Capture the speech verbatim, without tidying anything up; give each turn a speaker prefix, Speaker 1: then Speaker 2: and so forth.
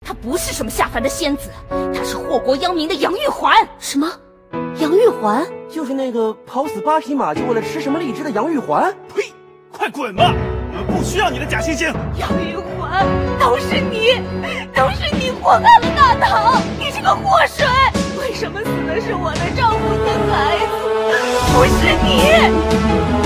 Speaker 1: 她不是什么下凡的仙子，她是祸国殃民的杨玉环。
Speaker 2: 什么？杨玉环？
Speaker 3: 就是那个跑死八匹马就为了吃什么荔枝的杨玉环？
Speaker 4: 呸！快滚吧！我们不需要你的假惺惺。
Speaker 1: 杨玉环，都是你，都是你祸害了大唐，你是个祸水。为什么死的是我的丈夫跟孩子，不是你？